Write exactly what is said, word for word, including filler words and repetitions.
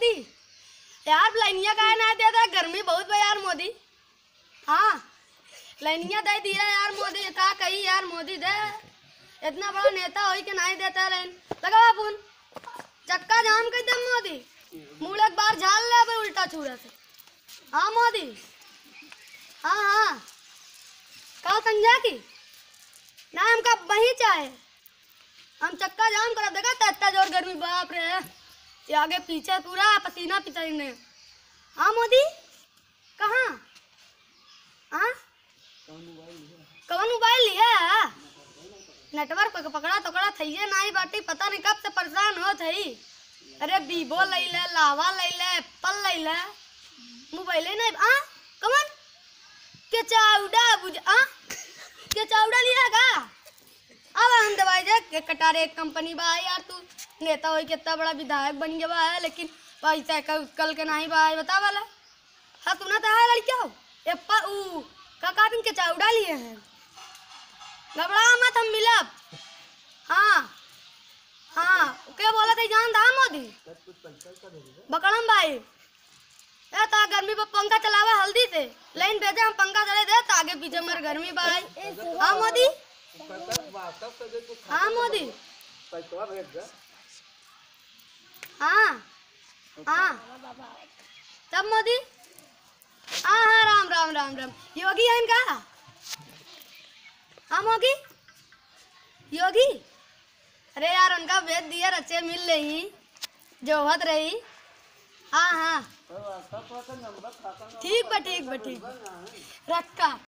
मोदी यार लाइनिया का ना दे दे, गर्मी बहुत है यार मोदी। हाँ लाइनिया दे दिया यार मोदी, का कही यार मोदी दे, इतना बड़ा नेता हो के नहीं देता लाइन लगा अपन चक्का जाम कर दे मोदी, मुँह एक बार झाल ले भाई उल्टा छुड़ा से। हाँ मोदी हाँ हाँ कहा समझा की ना हमका वही चाहे, हम चक्का जाम कर देगा तो इतना जोर गर्मी बाप रे, ये आगे पीछे पूरा पसीना पसीने। हाँ मोदी कहाँ हाँ कौन मोबाइल लिया है, नेटवर्क पकड़ा पकड़ा थी ना बाटी, पता नहीं कब से परेशान हो थी। अरे वीवो ले ले, लावा ले ले, एप्पल ले ले, मोबाइल नहीं आ कौन के चाउडा बुझ आ के चाउडा लिया का। अब हम दवाई दे के कटारे एक कंपनी बा यार, तू नेता हो कितना बड़ा विधायक बन गया है, लेकिन पैसा कल, कल के नहीं बा बता वाला। हाँ तू ना तो है लड़किया हो एप्पल ऊ का दिन के चाउडा लिए हैं, घबरा मत हम मिलब। हाँ हाँ क्या बोला था जान था मोदी बकड़म भाई, ए ता गर्मी पर पंखा चलावा हल्दी से लाइन भेजे, हम पंखा चले दे तो आगे पीछे मर गर्मी भाई। हाँ मोदी हाँ मोदी हाँ हाँ तब मोदी हाँ हाँ राम राम राम राम योगी है इनका। हाँ मोगी योगी अरे यार उनका वेद दिया रचे मिल रही जो हद रही। हाँ हाँ ठीक बा ठीक बा ठीक रखा।